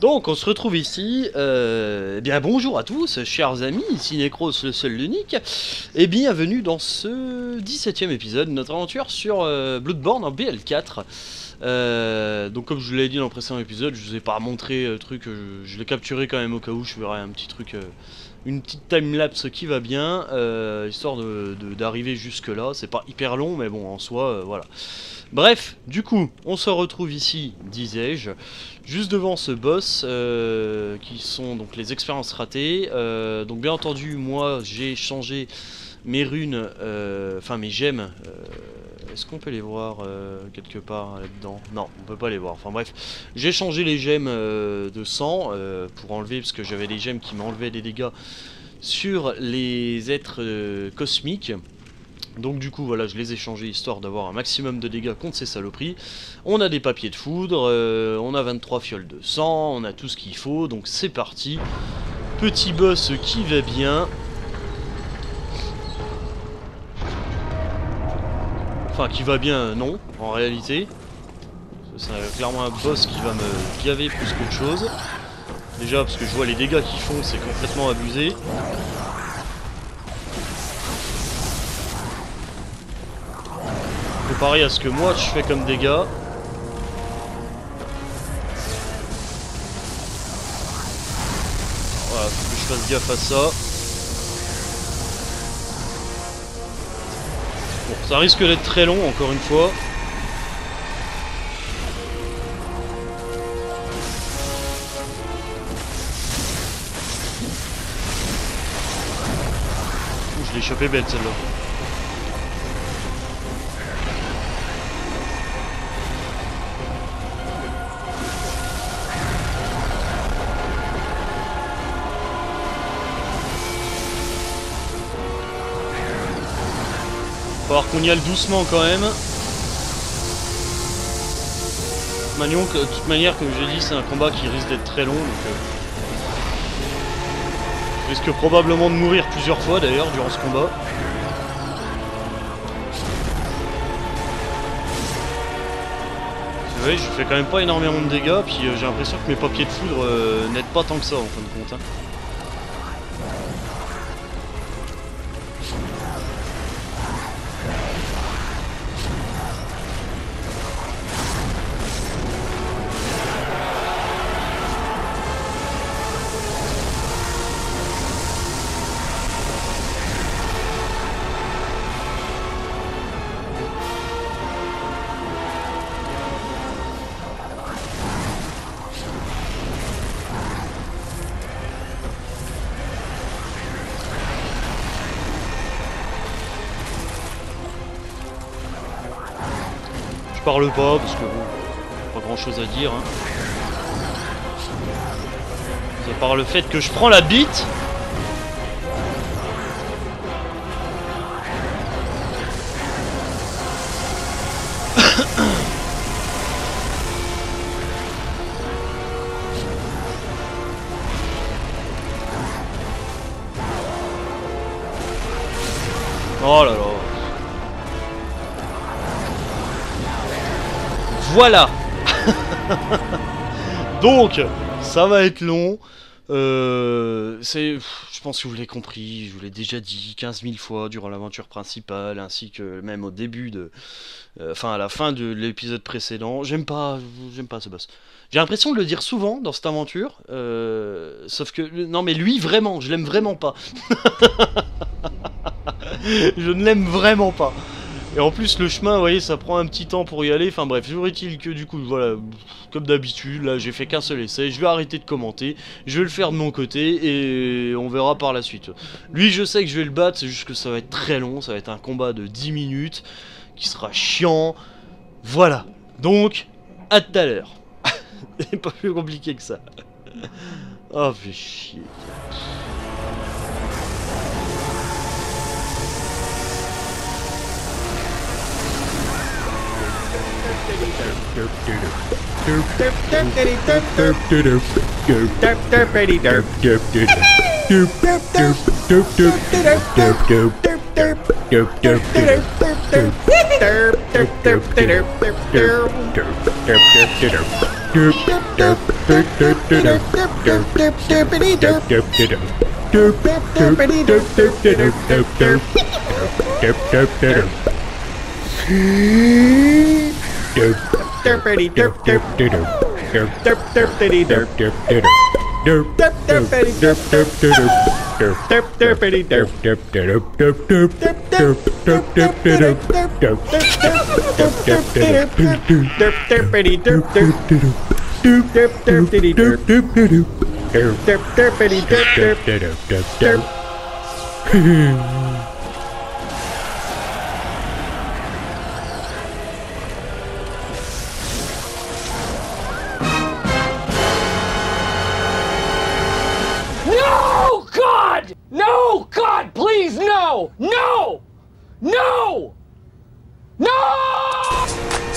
Donc on se retrouve ici, eh bien bonjour à tous, chers amis, ici Necros le seul l'unique, et bienvenue dans ce 17ème épisode de notre aventure sur Bloodborne en BL4. Donc comme je vous l'ai dit dans le précédent épisode, je vous ai pas montré le truc, je l'ai capturé quand même au cas où, je ferai un petit truc, une petite timelapse qui va bien, histoire d'arriver jusque là, c'est pas hyper long mais bon en soi, voilà. Bref, du coup, on se retrouve ici, disais-je, juste devant ce boss, qui sont donc les expériences ratées. Donc bien entendu, moi j'ai changé mes runes, enfin mes gemmes. Est-ce qu'on peut les voir quelque part là-dedans? Non, on peut pas les voir. Enfin bref, j'ai changé les gemmes de sang pour enlever, parce que j'avais des gemmes qui m'enlevaient des dégâts sur les êtres cosmiques. Donc du coup voilà, je les ai changés histoire d'avoir un maximum de dégâts contre ces saloperies. On a des papiers de foudre, on a 23 fioles de sang, on a tout ce qu'il faut, donc c'est parti. Petit boss qui va bien. Enfin qui va bien, non, en réalité. C'est clairement un boss qui va me gaver plus qu'autre chose. Déjà parce que je vois les dégâts qu'ils font, c'est complètement abusé. Comparé à ce que moi je fais comme dégâts. Voilà, faut que je fasse gaffe à ça. Bon, ça risque d'être très long encore une fois. Ouh, je l'ai échappé belle celle-là. Faut voir qu'on y aille doucement quand même. De toute manière, comme je l'ai dit, c'est un combat qui risque d'être très long. Donc, je risque probablement de mourir plusieurs fois d'ailleurs durant ce combat. Vous voyez, je fais quand même pas énormément de dégâts. Puis j'ai l'impression que mes papiers de foudre n'aident pas tant que ça en fin de compte. Hein. Je parle pas parce que bon, pas grand chose à dire. Hein. À part le fait que je prends la bite. Oh là là. Voilà. Donc, ça va être long. Je pense que vous l'avez compris, je vous l'ai déjà dit 15 000 fois durant l'aventure principale, ainsi que même au début de... Enfin, à la fin de l'épisode précédent. J'aime pas ce boss. J'ai l'impression de le dire souvent dans cette aventure. Sauf que... Non mais lui, vraiment, je l'aime vraiment pas. Je ne l'aime vraiment pas. Et en plus le chemin, vous voyez, ça prend un petit temps pour y aller. Enfin bref, toujours est-il que du coup, voilà, comme d'habitude, là j'ai fait qu'un seul essai. Je vais arrêter de commenter, je vais le faire de mon côté et on verra par la suite. Lui, je sais que je vais le battre, c'est juste que ça va être très long. Ça va être un combat de 10 minutes qui sera chiant. Voilà, donc à tout à l'heure. C'est pas plus compliqué que ça. Oh, fait chier. No, God! No, God, please, no! No! No! No!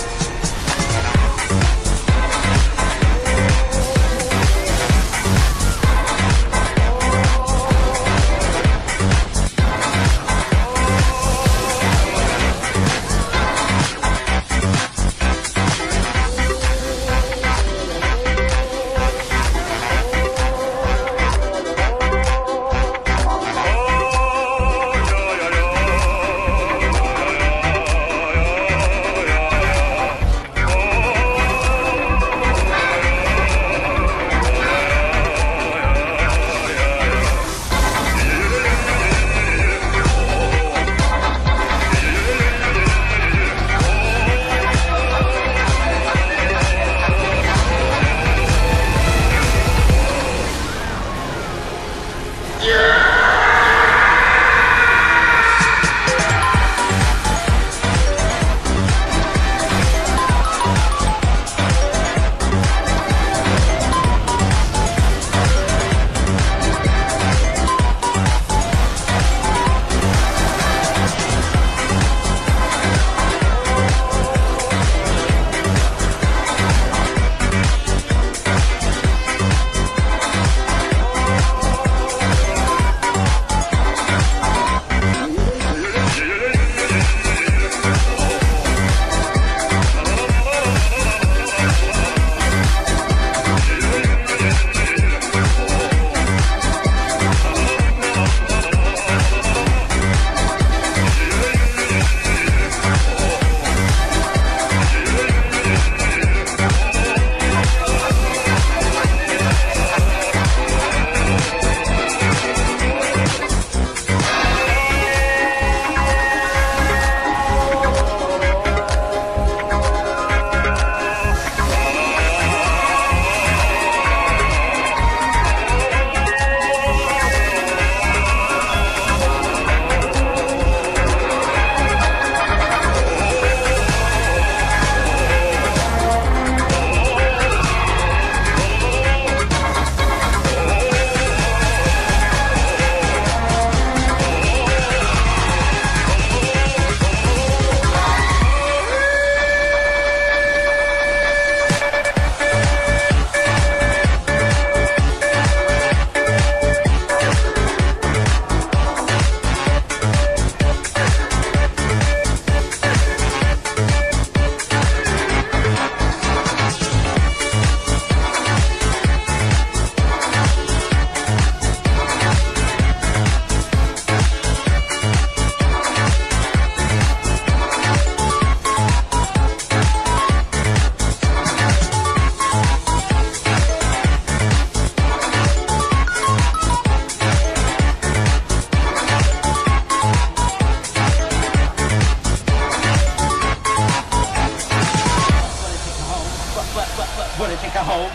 wanna take her home.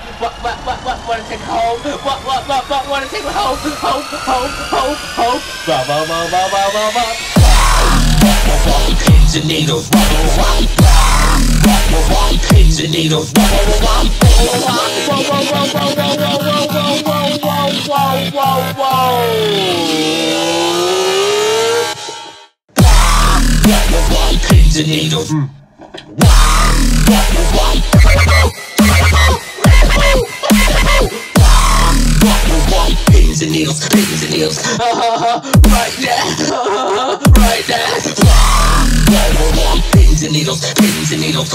Wanna take her home. Wanna take her home. Home. Pins and needles. Pins and needles. Pins and needles. Pins and needles, right there, right there. needles, pins and needles.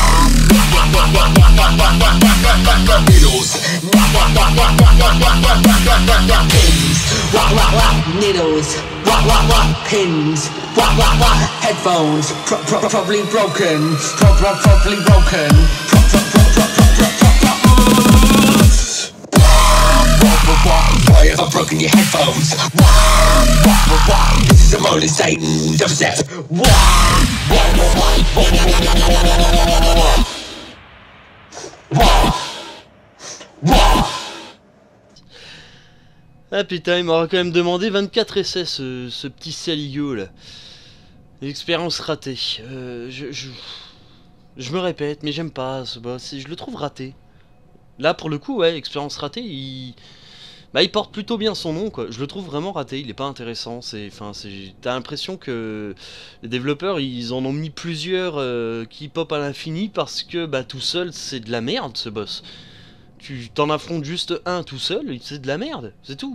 Needles, pins, headphones, probably broken, probably broken. Why have I broken your headphones? This is a Molin Satan dubstep. Ah putain, il m'aura quand même demandé 24 essais ce petit saligo là. L'expérience ratée. Je me répète, mais j'aime pas ce boss, je le trouve raté. Là pour le coup, ouais, expérience ratée, il porte plutôt bien son nom quoi. Je le trouve vraiment raté, il est pas intéressant. T'as l'impression que les développeurs ils en ont mis plusieurs qui pop à l'infini parce que bah tout seul c'est de la merde ce boss. Tu t'en affrontes juste un tout seul, c'est de la merde, c'est tout.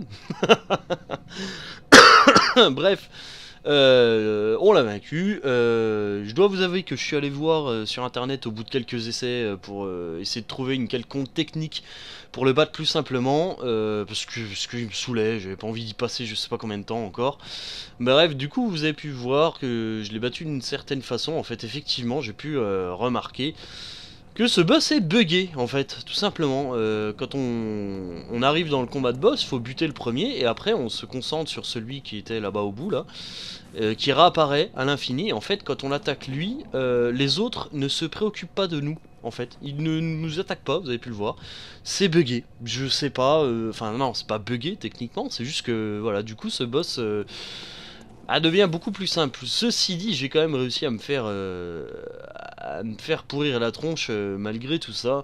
Bref, on l'a vaincu. Je dois vous avouer que je suis allé voir sur internet au bout de quelques essais pour essayer de trouver une quelconque technique pour le battre plus simplement, parce que il me saoulait, j'avais pas envie d'y passer je sais pas combien de temps encore. Bref, du coup vous avez pu voir que je l'ai battu d'une certaine façon. En fait, effectivement, j'ai pu remarquer que ce boss est buggé en fait, tout simplement. Quand on arrive dans le combat de boss, faut buter le premier et après on se concentre sur celui qui était là-bas au bout là, qui réapparaît à l'infini. En fait, quand on attaque lui, les autres ne se préoccupent pas de nous. En fait, ils ne nous attaquent pas, vous avez pu le voir. C'est buggé, je sais pas, enfin non, c'est pas buggé techniquement, c'est juste que voilà, du coup ce boss devient beaucoup plus simple. Ceci dit, j'ai quand même réussi à me faire pourrir la tronche malgré tout ça,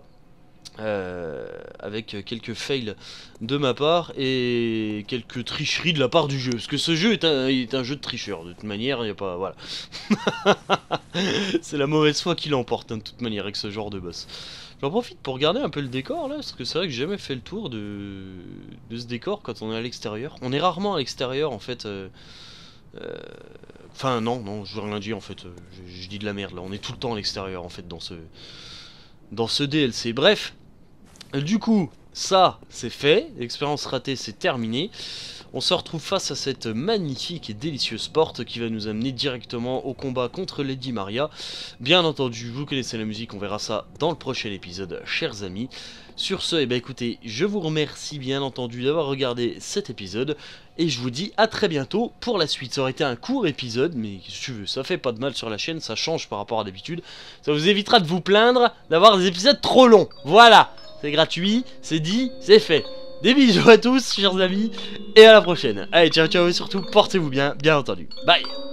avec quelques fails de ma part et quelques tricheries de la part du jeu, parce que ce jeu est un jeu de tricheur de toute manière. Il y a pas, voilà. C'est la mauvaise foi qui l'emporte hein, de toute manière avec ce genre de boss. J'en profite pour regarder un peu le décor là, parce que c'est vrai que j'ai jamais fait le tour de ce décor quand on est à l'extérieur. On est rarement à l'extérieur en fait. Enfin non, je veux rien dire en fait, je dis de la merde là, on est tout le temps à l'extérieur en fait dans ce DLC. Bref, du coup, ça c'est fait, l'expérience ratée c'est terminé. On se retrouve face à cette magnifique et délicieuse porte qui va nous amener directement au combat contre Lady Maria. Bien entendu, vous connaissez la musique, on verra ça dans le prochain épisode, chers amis. Sur ce, eh ben écoutez, je vous remercie bien entendu d'avoir regardé cet épisode et je vous dis à très bientôt pour la suite. Ça aurait été un court épisode, mais qu'est-ce que tu veux, ça fait pas de mal sur la chaîne, ça change par rapport à d'habitude. Ça vous évitera de vous plaindre d'avoir des épisodes trop longs. Voilà, c'est gratuit, c'est dit, c'est fait. Des bisous à tous, chers amis, et à la prochaine. Allez, ciao ciao et surtout, portez-vous bien, bien entendu. Bye.